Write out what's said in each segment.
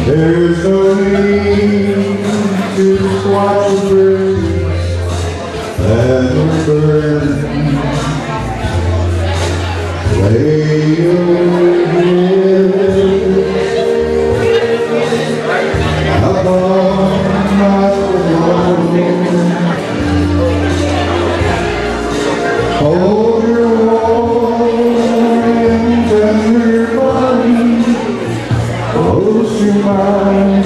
There's no need to swat the bridge that will burn. Lay your head upon my pillow. Hold your warm and tender body close to mine.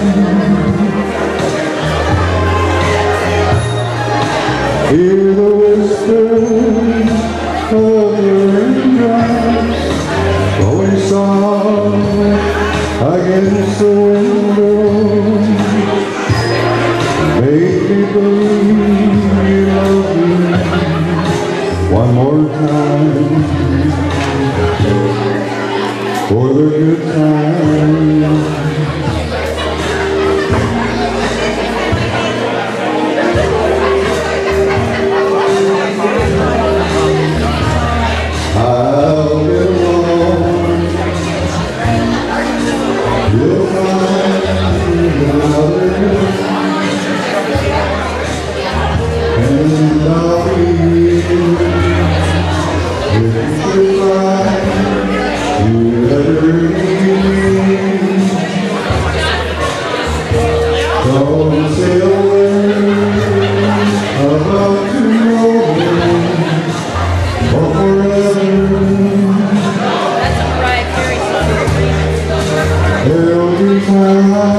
Hear the whispers of the raindrops going soft against the window. Make me believe you love me one more time for the good times. I'll be alone. You'll find another, and I'll be here if you find you ever need. Don't say a word about tomorrow or forever. That's a Mariah Carey song. Every time